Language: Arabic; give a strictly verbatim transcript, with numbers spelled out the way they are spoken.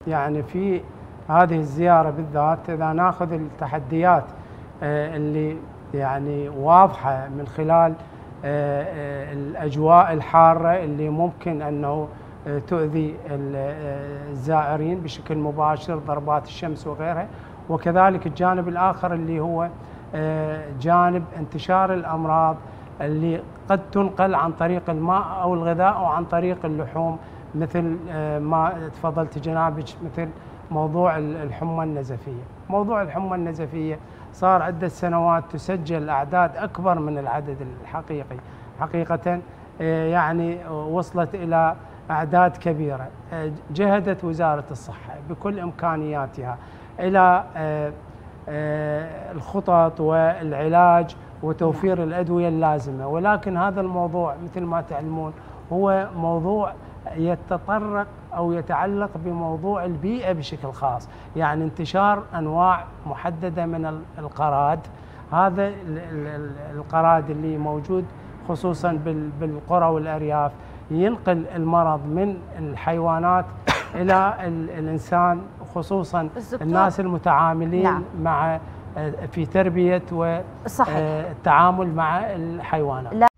يعني في هذه الزيارة بالذات إذا ناخذ التحديات اللي يعني واضحة من خلال الأجواء الحارة اللي ممكن أنه تؤذي الزائرين بشكل مباشر، ضربات الشمس وغيرها، وكذلك الجانب الآخر اللي هو جانب انتشار الأمراض اللي قد تنقل عن طريق الماء أو الغذاء أو عن طريق اللحوم، مثل ما تفضلت جنابك مثل موضوع الحمى النزفية. موضوع الحمى النزفية صار عدة سنوات تسجل أعداد أكبر من العدد الحقيقي، حقيقة يعني وصلت إلى أعداد كبيرة. جهدت وزارة الصحة بكل إمكانياتها إلى الخطط والعلاج وتوفير الأدوية اللازمة، ولكن هذا الموضوع مثل ما تعلمون هو موضوع يتطرق أو يتعلق بموضوع البيئة بشكل خاص، يعني انتشار أنواع محددة من القراد. هذا القراد اللي موجود خصوصا بالقرى والأرياف ينقل المرض من الحيوانات إلى الإنسان، خصوصا الناس المتعاملين نعم. مع في تربية والتعامل مع الحيوانات.